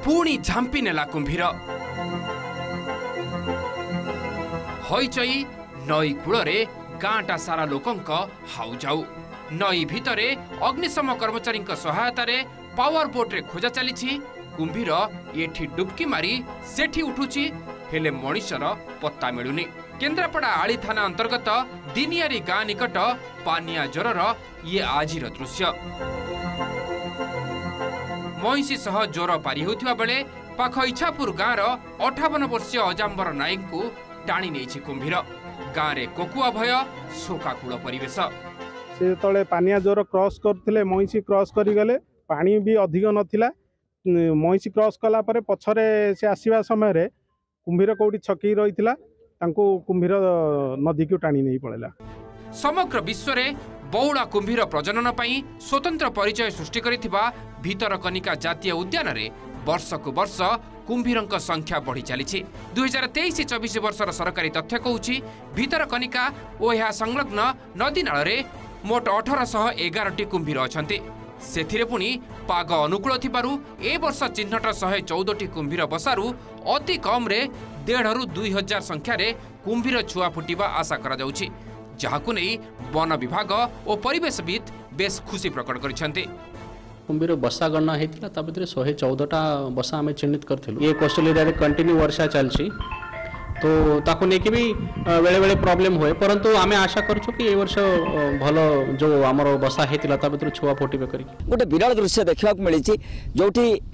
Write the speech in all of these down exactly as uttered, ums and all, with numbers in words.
पुणी झांपी नेला कुंभीर हईचई नई कूଳରେ गाँटा सारा लोकंक हाउ जाऊ नई भितरे अग्निशम कर्मचारी सहायतार पावर बोट रे खोजा चली कुंभीर एठी डुबकी मारी सेठी उठुची हेले मनिषर पत्ता मिलुनी। केन्द्रापड़ा आली थाना अंतर्गत दिनियारी गाँ निकट पानिया ज्वरर ये आजिर दृश्य महिषी सह ज्वर पारी होउथिबा बेले पाख इच्छापुर गाँर अठावन वर्षीय अजाम्बर नायक को टाणी नेछि कुंभीर। गाँव रे कोकुआ भय शोकाकूल परिवेश से तले पानिया ज्वर क्रॉस करथिले महिषी क्रॉस करी गले पानी भी अधिक नथिला महिषी क्रॉस कला परे पछरे से आसीबा समय रे कुंभीर कोठी छकी रहिथिला तांको कुंभीर नदी को टाणी नहीं पड़ेला। समग्र विश्व रे बहुड़ा कुंभीर प्रजनन पई स्वतंत्र परिचय सृष्टि करिथिबा भितरकनिका जातीय उद्यान रे वर्ष को वर्ष कुंभीरंक संख्या बढ़ी चली दुई हजार तेईस चौबीस वर्षर सरकारी तथ्य कहूँ भितरकनिका और यह संलग्न नदी नाल मोट अठारह शह एगार टी कुंभीर अच्छा से पुणी पाग अनुकूल थिबारु ए वर्ष चिन्हट शहे चौदह टी कुंभीर बसारु अति कम रे डेढ़ रु दुई हजार संख्या रे कुंभीर छुआ फुटिबा आशा करा जाउछि जहाकु नै वन विभाग और परिवेशविद बेस खुशी प्रकट करिसेंति। कुंभीर बसा गणना होता ता भीतर शहे चौदहटा बसा आम चिन्हित करूँ ये कोस्टल एरिया कंटिन्यू वर्षा चलती तो ताकू लेकिन भी बेले बेले प्रॉब्लम हुए परंतु आमे आशा करूँ कि ए वर्ष भल जो आमर बसा होता ता भीतर छुआ फुटे कर गोटे विरल दृश्य देखा मिली जो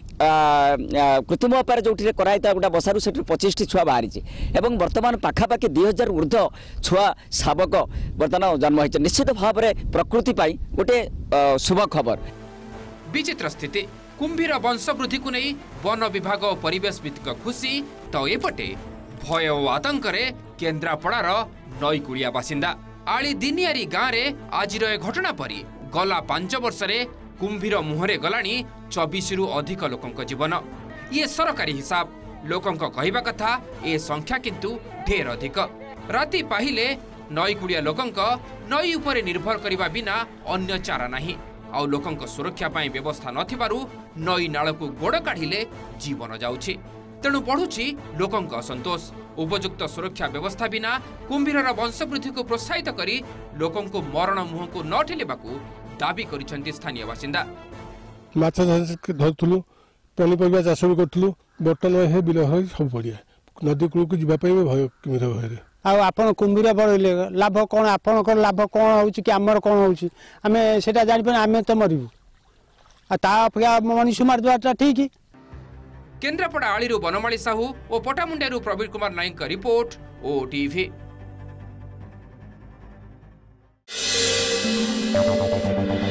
कृत्रिम उपाय जो कराई गोटे बसारू से पचिश टी छुआ बाहरी एवं बर्तमान पाखापाखि दुई हजार ऊर्ध्व छुआ शावक बर्तमान जन्म हो निश्चित भाव में प्रकृति गोटे शुभ खबर। विचित्र स्थिति कुंभीर वंशवृद्धि को नहीं वन विभाग और परिवेशविद खुशी तो एपटे भय और आतंक केन्द्रापड़ार नईकूलिया बासिंदा आली दिनियारी गाँव में आज घटना परी गला पांच वर्ष कुंभीर मुहरे गलानी चौबीस रु अधिक लोकंक जीवन ये सरकारी हिसाब लोकंक कहवा कथा ए संख्या किंतु ढेर अधिक राति पाहिले नईकूलिया लोकंक नई उपरे निर्भर करने बिना अन्य चारा नहीं आउ लोकंक सुरक्षा पाई व्यवस्था नथिबारु नई नालकु गोड़ काढ़िले जीवन जाउछि तेणु बढ़ुछि लोकंक असंतोष उपयुक्त सुरक्षा व्यवस्था बिना कुंभीरर वंशवृद्धि को प्रोत्साहित करी लोकंकु मरण मुह को न ठेलिबाकु दाबी करिसेंति स्थानीय बासिंदा। माछ धरथुलु पनिपरिया चाष भी करथुलु बर्तमान हे बिल हो सब पड़िया नदी कूल को जीवा भय कुंभीर भय आपन कुंभीर बढ़ले लाभ कौन आपन लाभ कौन हो कि आमर कौन हो आम से जापर आम तो मरबू आ मनुष्य मारदेटा ठीक। केन्द्रापड़ा आली बनमाली साहू और Patamundia Prabin Kumar Nayak report OTV. Thank you.